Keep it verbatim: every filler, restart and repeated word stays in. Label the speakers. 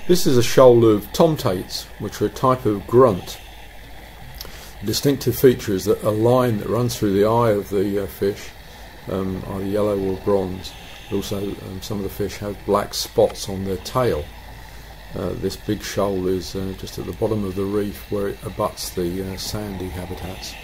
Speaker 1: This is a shoal of tomtates, which are a type of grunt. The distinctive feature is that a line that runs through the eye of the uh, fish, um, either yellow or bronze. Also, um, some of the fish have black spots on their tail. Uh, this big shoal is uh, just at the bottom of the reef where it abuts the uh, sandy habitats.